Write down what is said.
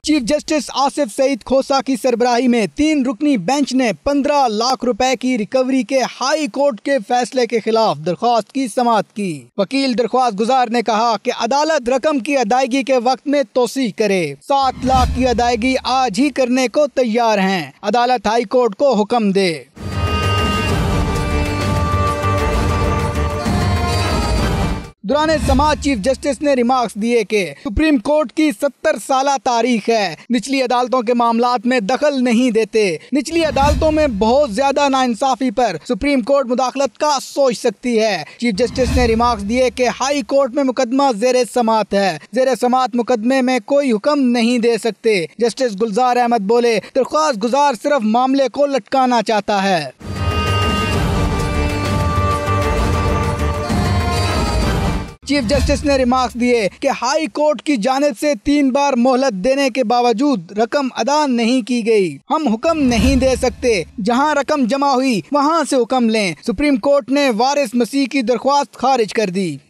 Chief justice Asif Saeed Khosa की सरबराही में 3 रुकनी बेंच ने 15 लाख रुपए की रिकवरी के हाई कोर्ट के फैसले के खिलाफ दरख्वास्त की समाअत की। वकील दरख्वास्त गुजार ने कहा कि अदालत रकम की अदायगी के वक्त में तोसी करे। 7 लाख की अदायगी आज ही करने को तैयार हैं। अदालत हाई कोर्ट को हुक्म दे। दौरान समाज चीफ जस्टिस ने रिमार्क्स दिए कि सुप्रीम कोर्ट की 70 साला तारीख है, निचली अदालतों के मामलात में दखल नहीं देते। निचली अदालतों में बहुत ज्यादा नाइंसाफी पर सुप्रीम कोर्ट मुदाखलत का सोच सकती है। चीफ जस्टिस ने रिमार्क्स दिए कि हाई कोर्ट में मुकदमा जेर समाअत है, जेर समाअत मुकदमे में कोई हुक्म नहीं दे सकते। जस्टिस गुलजार अहमद बोले, दरख्वास्त गुजार सिर्फ मामले को लटकाना चाहता है। चीफ जस्टिस ने रिमार्क्स दिए कि हाई कोर्ट की जानिब से 3 बार मोहलत देने के बावजूद रकम अदा नहीं की गई। हम हुक्म नहीं दे सकते, जहां रकम जमा हुई वहां से हुक्म लें। सुप्रीम कोर्ट ने वारिस मसीह की दरख्वास्त खारिज कर दी।